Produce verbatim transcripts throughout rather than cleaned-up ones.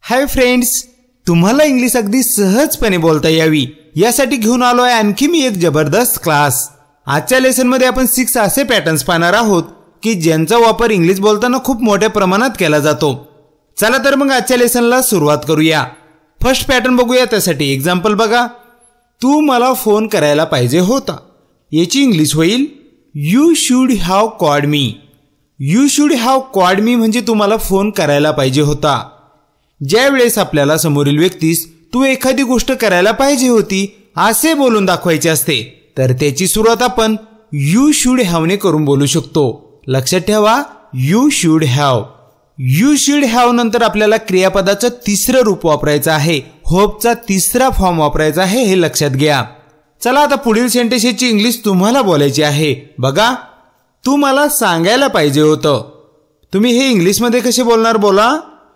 Hi friends, तुम्हाला English अगदी सहजपणे बोलता यावी यासाठी घेऊन आलो आहे आणखी मी एक जबरदस्त क्लास। आजच्या लेसन मध्ये आपण सिक्स असे पॅटर्न्स पाहणार आहोत की ज्यांचा वापर इंग्लिश बोलताना खूप मोठ्या प्रमाणात केला जातो। चला तर मग आजच्या लेसनला सुरुवात करूया। फर्स्ट पॅटर्न बघूया। त्यासाठी एक्झाम्पल बघा। तू मला फोन करायला पाहिजे होता, याची इंग्लिश होईल you should have called me. You should have called me म्हणजे तुम्हाला फोन करायला पाहिजे होता। ज्या वेळेस आपल्याला समोरील व्यक्तीस तू एखादी गोष्ट करायला पाहिजे होती असे बोलून दाखवायचे असते तर त्याची सुरुवात आपण यू शुड हॅव ने करून बोलू शकतो। लक्षात ठेवा, you should have. You should have नंतर आपल्याला क्रियापदाचं तिसरं रूप वापरायचं आहे, होपचा तिसरा फॉर्म वापरायचा आहे, हे लक्षात घ्या। चला आता पुढील सेंटेन्सची इंग्लिश तुम्हाला बोलायची आहे। बघा, तू मला सांगायला पाहिजे होतं। तुम्ही हे इंग्लिश मध्ये कसे बोलणार? बोला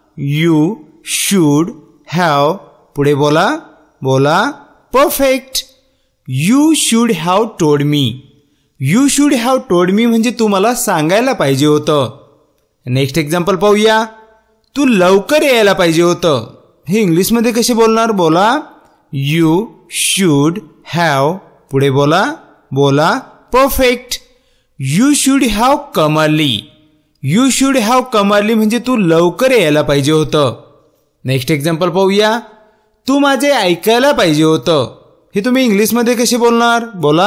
यू शुड हॅव, पुढे बोला बोला perfect. You should have told me. You should have told me म्हणजे तू मला सांगायला पाहिजे होतं। नेक्स्ट एक्झाम्पल पाहूया। तू लवकर यायला पाहिजे होतं। हे इंग्लिश मध्ये कसे बोलणार? बोला यू शुड हॅव, पुढे बोला बोला perfect. You should have come early. You should have come early म्हणजे तू लवकर यायला पाहिजे होतं। नेक्स्ट एक्झाम्पल पाहूया। तू माझे ऐकायला पाहिजे होतं। हे तुम्ही इंग्लिश मध्ये कसे बोलणार? बोला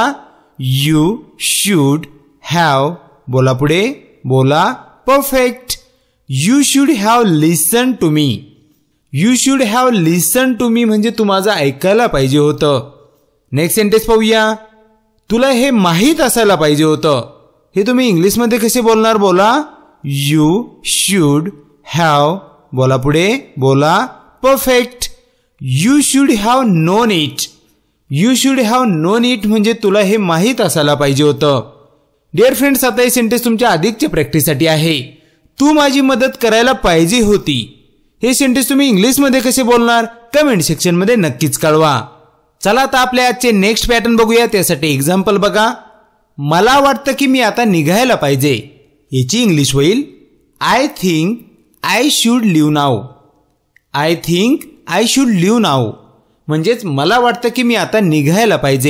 यू शुड हॅव, बोला पुढे बोला perfect. You should have listen to me. You should have listen to me म्हणजे तू माझं ऐकायला पाहिजे होतं। नेक्स्ट सेंटेन्स पाहूया। तुला हे माहीत असायला पाहिजे होतं। हे तुम्ही इंग्लिश मध्ये कसे बोलणार? बोला यू शुड हॅव, बोला पुढे बोला perfect. You should have known it. You should have known it म्हणजे तुला हे माहीत असायला पाहिजे होतं। डिअर फ्रेंड्स, आता हे सेंटेन्स तुमच्या अधिकच्या प्रॅक्टिससाठी आहे। तू माझी मदत करायला पाहिजे होती। हे सेंटेन्स तुम्ही इंग्लिश मध्ये कसे बोलणार? कमेंट सेक्शन मध्ये नक्कीच कळवा। चला आता आपल्या आजचे नेक्स्ट पॅटर्न बघूया। त्यासाठी एक्झाम्पल बघा। मला वाटतं की मी आता निघायला पाहिजे, याची इंग्लिश होईल I think I should leave now. I think I should leave now म्हणजेच मला वाटतं की मी आता निघायला पाहिजे।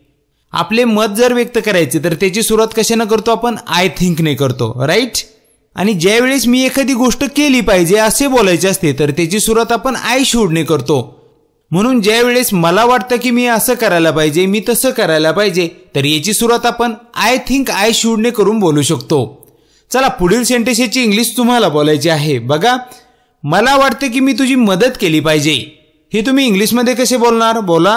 आपले मत जर व्यक्त करायचे तर त्याची सुरुवात कशाने करतो आपण? आय थिंक ने करतो, राईट। आणि ज्या वेळेस मी एखादी गोष्ट केली पाहिजे असे बोलायचे असते तर त्याची सुरुवात आपण आय शुड ने करतो। म्हणून ज्या वेळेस मला वाटतं की मी असं करायला पाहिजे, मी तसं करायला पाहिजे, तर याची सुरुवात आपण आय थिंक आय शुड ने करून बोलू शकतो। चला पुढील सेंटेन्सची इंग्लिश तुम्हाला बोलायची आहे। बघा, मला वाटतं की मी तुझी मदत केली पाहिजे। हे तुम्ही इंग्लिश मध्ये कसे बोलणार? बोला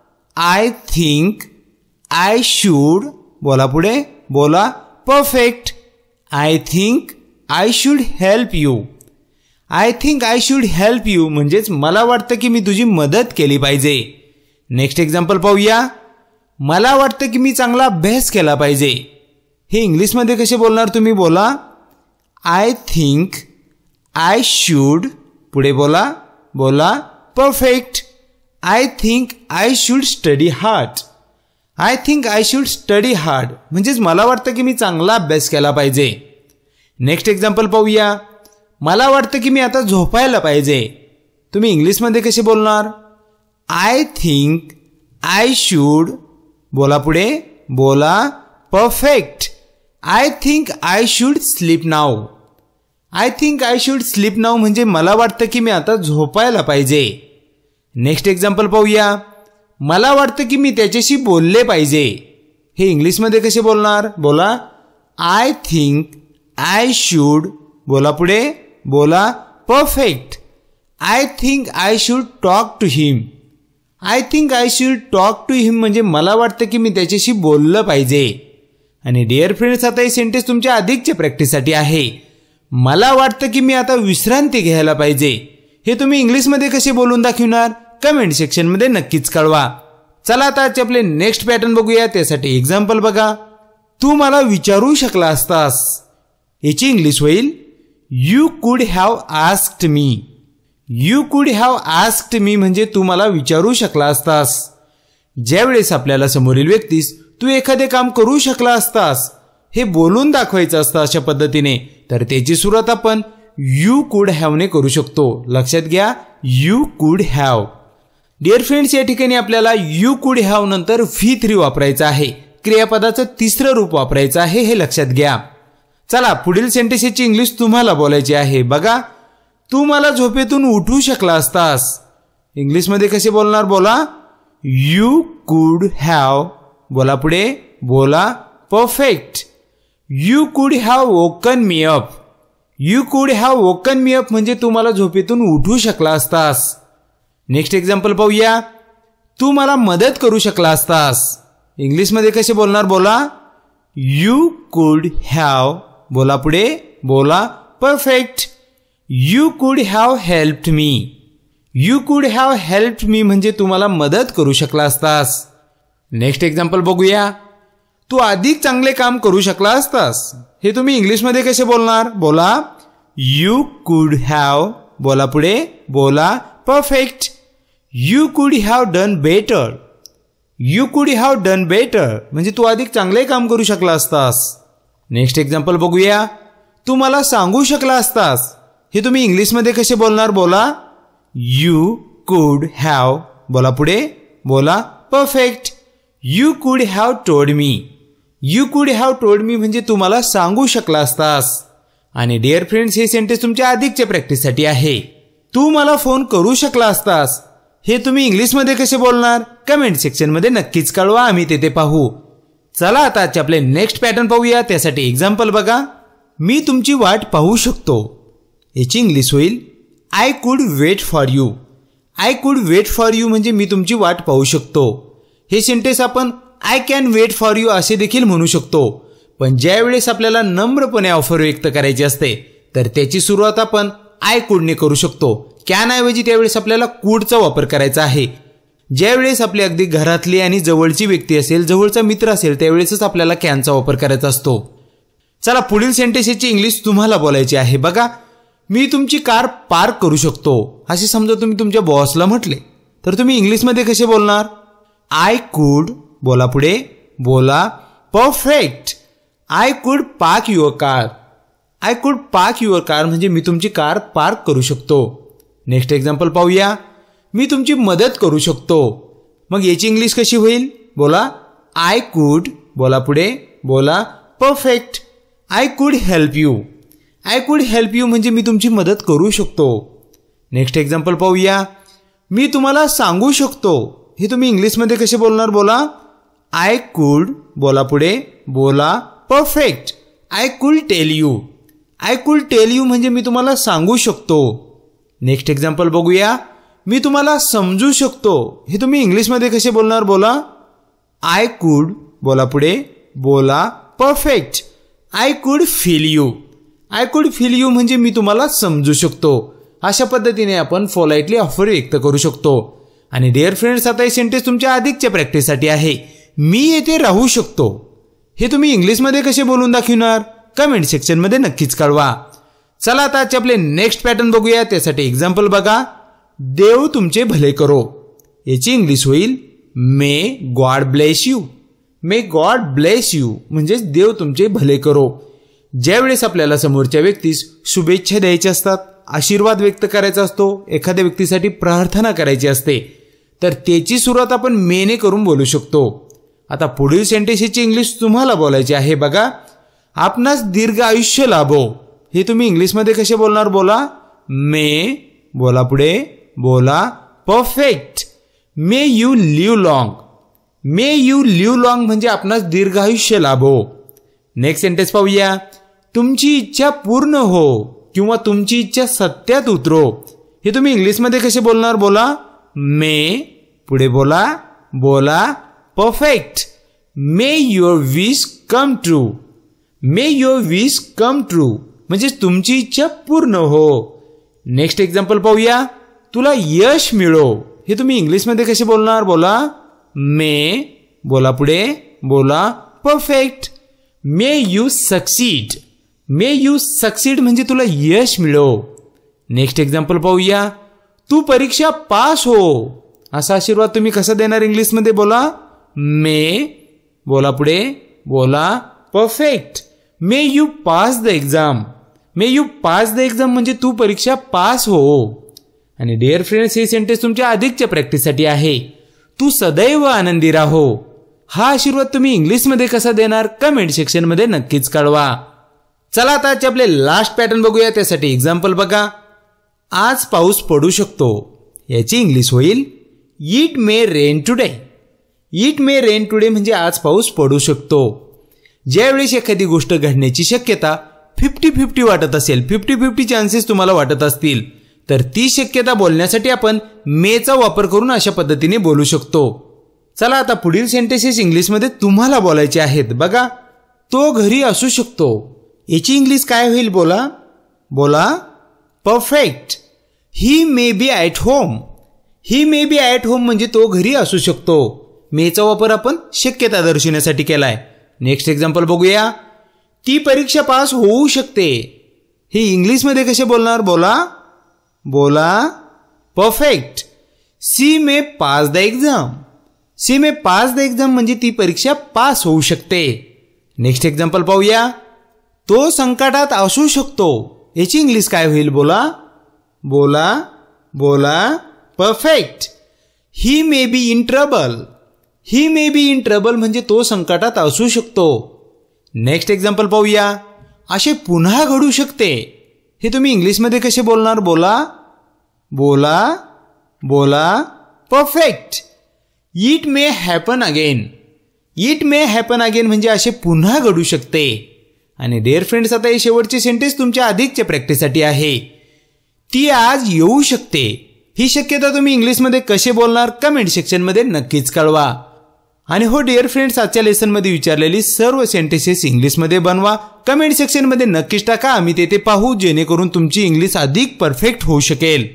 आय थिंक आय शुड, बोला पुढे बोला perfect. I think I should help you. I think I should help you म्हणजेच मला वाटतं की मी तुझी मदत केली पाहिजे। नेक्स्ट एक्झाम्पल पाहूया। मला वाटतं की मी चांगला अभ्यास केला पाहिजे। हे इंग्लिश मध्ये कसे बोलणार तुम्ही? बोला आय थिंक आय शुड, पुढे बोला बोला perfect. I think I should study hard. I think I should study hard म्हणजेच मला वाटतं की मी चांगला अभ्यास केला पाहिजे। नेक्स्ट एक्झाम्पल पाहूया। मला वाटतं की मी आता झोपायला पाहिजे। तुम्ही इंग्लिश मध्ये कसे बोलणार? आय थिंक आय शुड, बोला पुढे बोला perfect. I think I should sleep now. I think I should sleep now म्हणजे मला वाटतं की मी आता झोपायला पाहिजे। नेक्स्ट एक्झाम्पल पाहूया। मला वाटतं की मी त्याच्याशी बोलले पाहिजे। हे इंग्लिश मध्ये कसे बोलणार? बोला आय थिंक आय शुड, बोला पुढे बोला perfect. I think I should talk to him. I think I should talk to him म्हणजे मला वाटतं की मी त्याच्याशी बोललं पाहिजे। आणि डिअर फ्रेंड्स, आता हे सेंटेन्स तुमच्या अधिकच्या प्रॅक्टिससाठी आहे। मला वाटतं की मी आता विश्रांती घ्यायला पाहिजे। हे तुम्ही इंग्लिश मध्ये कसे बोलून दाखवणार? कमेंट सेक्शन मध्ये नक्कीच कळवा। चला आता आजचे आपले नेक्स्ट पॅटर्न बघूया। त्यासाठी एक्झाम्पल बघा। तू मला विचारू शकला असतास, याची इंग्लिश होईल you could have asked me. You could have asked me म्हणजे तू मला विचारू शकला असतास। ज्यावेळेस आपल्याला समोरील व्यक्तीस तू एखादे काम करू शकला असतास हे बोलून दाखवायचं असतं अशा पद्धतीने तर त्याची सुरुवात आपण यू कुड हॅवने करू शकतो. लक्षात घ्या, you could have. Dear friends, या ठिकाणी आपल्याला यू कुड हॅव नंतर व्ही थ्री वापरायचं आहे. क्रियापदाचं तिसरं रूप वापरायचं आहे, हे लक्षात घ्या. चला, पुढील सेंटेन्सची इंग्लिश तुम्हाला बोलायची आहे. बघा, तू मला झोपेतून उठवू शकला असतास. इंग्लिशमध्ये कसे बोलणार? बोला, यू कुड हॅव. बोला पुढे, बोला perfect. You could have woken me up. You could have woken me up म्हणजे तू मला झोपेतून उठवू शकला असतास. नेक्स्ट एक्झाम्पल पाहूया. तू मला मदत करू शकला असतास. इंग्लिशमध्ये कसे बोलणार? बोला, यू कुड हॅव. बोला पुढे, बोला perfect. You could have helped me. You could have helped me म्हणजे तू मला मदत करू शकला असतास. नेक्स्ट एक्झाम्पल बघूया. तू अधिक चांगले काम करू शकला असतास. हे तुम्ही इंग्लिशमध्ये कसे बोलणार? बोला, यू कुड हॅव. बोला पुढे, बोला perfect. You could have done better. You could have done better म्हणजे तू अधिक चांगले काम करू शकला असतास. नेक्स्ट एक्झाम्पल बघूया. तू मला सांगू शकला असतास. हे तुम्ही इंग्लिशमध्ये कसे बोलणार? बोला, यू कुड हॅव. बोला पुढे, बोला perfect. You could have told me. You could have told me म्हणजे तू मला सांगू शकला असतास. आणि डिअर फ्रेंड्स, हे सेंटेन्स तुमच्या अधिकच्या प्रॅक्टिससाठी आहे. तू मला फोन करू शकला असतास. हे तुम्ही इंग्लिशमध्ये कसे बोलणार? कमेंट सेक्शनमध्ये नक्कीच कळवा, आम्ही तेथे पाहू. चला, आता आजचे आपले नेक्स्ट पॅटर्न पाहूया. त्यासाठी एक्झाम्पल बघा. मी तुमची वाट पाहू शकतो. याची इंग्लिश होईल, I could wait for you. I could wait for you म्हणजे मी तुमची वाट पाहू शकतो. हे सेंटेन्स आपण I can wait for you असे देखील म्हणू शकतो. पण ज्यावेळेस आपल्याला नम्रपणे ऑफर व्यक्त करायची असते तर त्याची सुरुवात आपण आय कुडने करू शकतो. कॅन ऐवजी त्यावेळेस आपल्याला कुडचा वापर करायचा आहे. ज्यावेळेस आपली अगदी घरातली आणि जवळची व्यक्ती असेल, जवळचा मित्र असेल, त्यावेळेसच आपल्याला कॅनचा वापर करायचा असतो. चला, पुढील सेंटेन्सची इंग्लिश तुम्हाला बोलायची आहे. बघा, मी तुमची कार पार्क करू शकतो. असे समजा तुम्ही तुमच्या बॉसला म्हटले तर तुम्ही इंग्लिशमध्ये कसे बोलणार? I could. बोला पुढे, बोला perfect. I could park your car. I could park your car म्हणजे मी तुमची कार पार्क करू शकतो. नेक्स्ट एक्झाम्पल पाहूया. मी तुमची मदत करू शकतो. मग याची इंग्लिश कशी होईल? बोला, आय कुड. बोला पुढे, बोला perfect. I could help you. I could help you म्हणजे मी तुमची मदत करू शकतो. नेक्स्ट एक्झाम्पल पाहूया. मी तुम्हाला सांगू शकतो. हे तुम्ही इंग्लिशमध्ये कसे बोलणार? बोला, आय कुड. बोला पुढे, बोला perfect. I could tell you. I could tell you म्हणजे मी तुम्हाला सांगू शकतो. नेक्स्ट एक्झाम्पल बघूया. मी तुम्हाला समजू शकतो. हे तुम्ही इंग्लिशमध्ये कसे बोलणार? बोला, आय कुड. बोला पुढे, बोला perfect. I could feel you. I could feel you म्हणजे मी तुम्हाला समजू शकतो. अशा पद्धतीने आपण पोलाइटली ऑफर व्यक्त करू शकतो. आणि डिअर फ्रेंड्स, आता हे सेंटेन्स तुमच्या अधिकच्या प्रॅक्टिससाठी आहे. मी येथे राहू शकतो. हे तुम्ही इंग्लिशमध्ये कसे बोलून दाखवणार? कमेंट सेक्शनमध्ये नक्कीच कळवा. चला, आता आजचे आपले नेक्स्ट पॅटर्न बघूया. त्यासाठी एक्झाम्पल बघा. देव तुमचे भले करो. याची इंग्लिश होईल, may God bless you. May God bless you म्हणजे देव तुमचे भले करो. ज्यावेळेस आपल्याला समोरच्या व्यक्तीस शुभेच्छा द्यायच्या असतात, आशीर्वाद व्यक्त करायचा असतो, एखाद्या व्यक्तीसाठी प्रार्थना करायची असते, तर त्याची सुरुवात आपण मेने करून बोलू शकतो. आता पुढील सेंटेन्सची इंग्लिश तुम्हाला बोलायची आहे. बघा, आपणास दीर्घ आयुष्य लाभो. हे तुम्ही इंग्लिशमध्ये कसे बोलणार? बोला, मे. बोला पुढे, बोला perfect. May you live long. May you live long म्हणजे आपणास दीर्घ आयुष्य लाभो. नेक्स्ट सेंटेन्स पाहूया. तुमची इच्छा पूर्ण हो किंवा तुमची इच्छा सत्यात उतरो. हे तुम्ही इंग्लिशमध्ये कसे बोलणार? बोला, मे. पुढे बोला, बोला perfect. May your wish come true. May your wish come true म्हणजे तुमची इच्छा पूर्ण हो. नेक्स्ट एक्झाम्पल पाहूया. तुला यश मिळो. हे तुम्ही इंग्लिशमध्ये कसे बोलणार? बोला, मे. बोला पुढे, बोला perfect. May you succeed. May you succeed म्हणजे तुला यश मिळो. नेक्स्ट एक्झाम्पल पाहूया. तू परीक्षा पास हो. असा आशीर्वाद तुम्ही कसा देणार? इंग्लिशमध्ये बोला, मे. बोला पुढे, बोला perfect. May you pass the exam. May you pass the exam म्हणजे तू परीक्षा पास हो. आणि डिअर फ्रेंड्स, हे सेंटेन्स तुमच्या अधिकच्या प्रॅक्टिससाठी आहे. तू सदैव आनंदी राहो. हा आशीर्वाद तुम्ही इंग्लिशमध्ये कसा देणार कमेंट सेक्शन मध्ये नक्कीच कळवा. चला आता आजचे आपले लास्ट पॅटर्न बघूया. त्यासाठी एक्झाम्पल बघा. आज पाऊस पडू शकतो याची इंग्लिश होईल it may rain today. It may rain today म्हणजे आज पाऊस पडू शकतो. ज्यावेळेस एखादी गोष्ट घडण्याची शक्यता फिफ्टी फिफ्टी वाटत असेल, फिफ्टी फिफ्टी चान्सेस तुम्हाला वाटत असतील, तर ती शक्यता बोलण्यासाठी आपण मेचा वापर करून अशा पद्धतीने बोलू शकतो. चला आता पुढील सेंटेन्सेस इंग्लिशमध्ये तुम्हाला बोलायचे आहेत. बघा. तो घरी असू शकतो याची इंग्लिश काय होईल बोला. बोला perfect. He may be at home. He may be at home म्हणजे तो घरी असू शकतो. मेचा वापर आपण शक्यता दर्शवण्यासाठी केलाय. नेक्स्ट एक्झाम्पल बघूया. ती परीक्षा पास होऊ शकते. ही इंग्लिशमध्ये कसे बोलणार बोला. बोला perfect. She may pass the exam. She may pass the exam म्हणजे ती परीक्षा पास होऊ शकते. नेक्स्ट एक्झाम्पल पाहूया. तो संकटात असू शकतो याची इंग्लिश काय होईल बोला. बोला बोला perfect. He may be in trouble. He may be in trouble म्हणजे तो संकटात असू शकतो. नेक्स्ट एक्झाम्पल पाहूया. असे पुन्हा घडू शकते. हे तुम्ही इंग्लिशमध्ये कसे बोलणार बोला. बोला बोला perfect. It may happen again. It may happen again म्हणजे असे पुन्हा घडू शकते. आणि डिअर फ्रेंड्स, आता हे शेवटचे सेंटेन्स तुमच्या अधिकच्या प्रॅक्टिससाठी आहे. ती आज येऊ शकते. ही शक्यता तुम्ही इंग्लिशमध्ये कसे बोलणार कमेंट सेक्शनमध्ये नक्कीच कळवा. आणि हो डिअर फ्रेंड्स, आजच्या लेसनमध्ये विचारलेली सर्व सेंटेन्सेस इंग्लिशमध्ये बनवा. कमेंट सेक्शनमध्ये नक्कीच टाका. आम्ही तेथे पाहू जेणेकरून तुमची इंग्लिश अधिक परफेक्ट होऊ शकेल.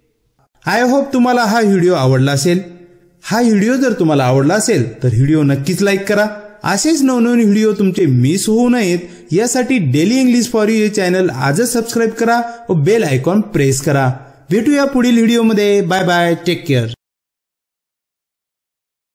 आय होप तुम्हाला हा व्हिडिओ आवडला असेल. हा व्हिडिओ जर तुम्हाला आवडला असेल तर व्हिडिओ नक्कीच लाईक करा. असेच नवनवीन व्हिडिओ तुमचे मिस होऊ नयेत यासाठी डेली इंग्लिश फॉर यू हे चॅनल आजच सबस्क्राईब करा व बेल आयकॉन प्रेस करा. भेटूया पुढील व्हिडिओमध्ये. Bye bye. Take care.